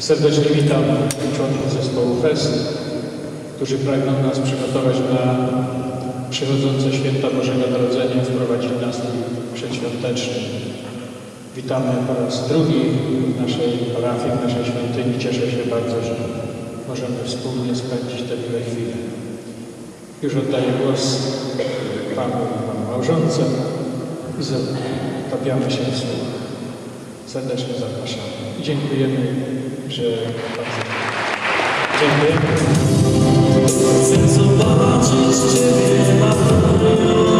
Serdecznie witam członków zespołu FEST, którzy pragną nas przygotować na przychodzące święta Bożego Narodzenia, wprowadzić nastrój przedświąteczny. Witamy po raz drugi w naszej parafii, w naszej świątyni. Cieszę się bardzo, że możemy wspólnie spędzić te miłe chwile. Już oddaję głos Panu i Panu małżonce i zatopiamy się w słowo. Serdecznie zapraszamy. I dziękujemy, że bardzo dziękujemy. Chcę zobaczyć Ciebie, Maryjo,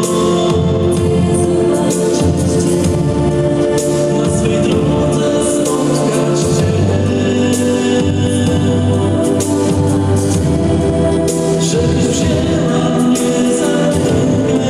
na swej drodze spotkać Ciebie, żebyś wzięła mnie za rękę.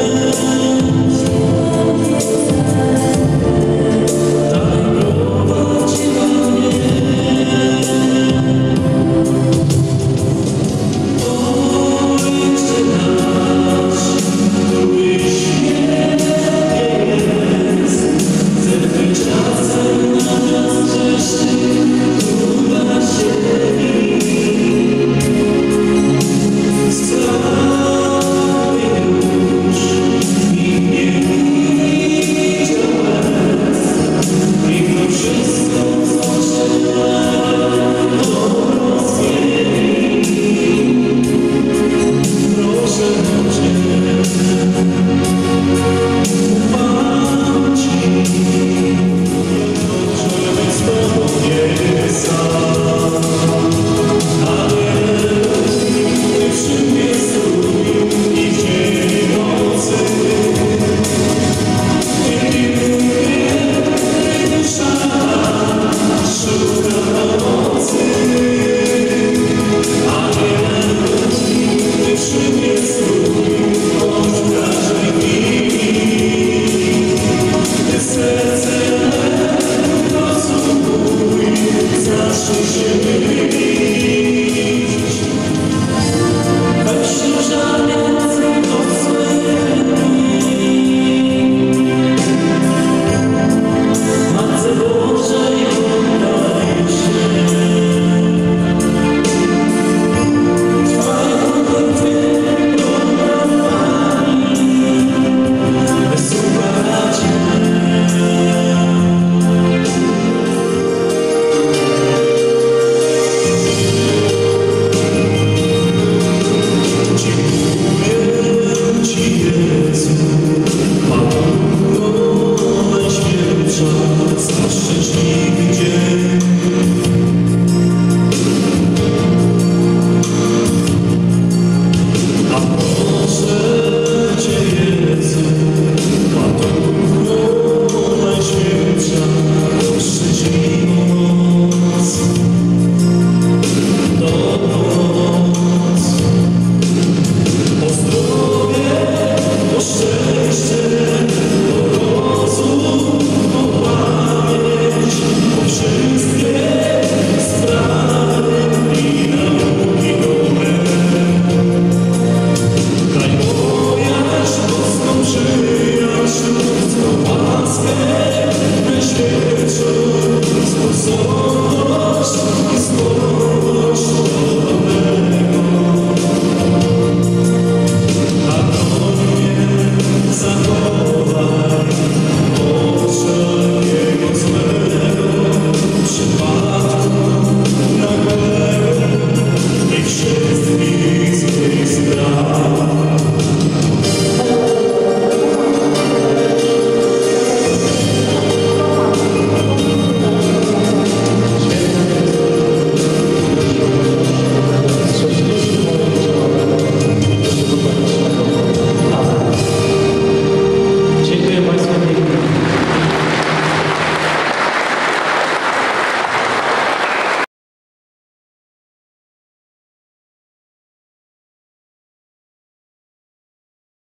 So